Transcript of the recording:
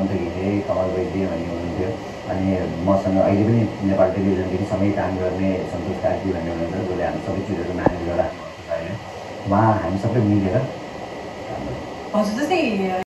घिरे, कमल वैद्य भन्ने हुनुहुन्थ्यो। अनि मसँग अहिले पनि नेपाल टेलिभिजनदेखि सँगै काम गर्ने सन्तोष कार्की भन्ने हुनुहुन्छ, जसले हामी सबै चिजहरू म्यानेज गरिरहेको छ अहिले। उहाँ हामी सबै मिलेर हजुर जस्तै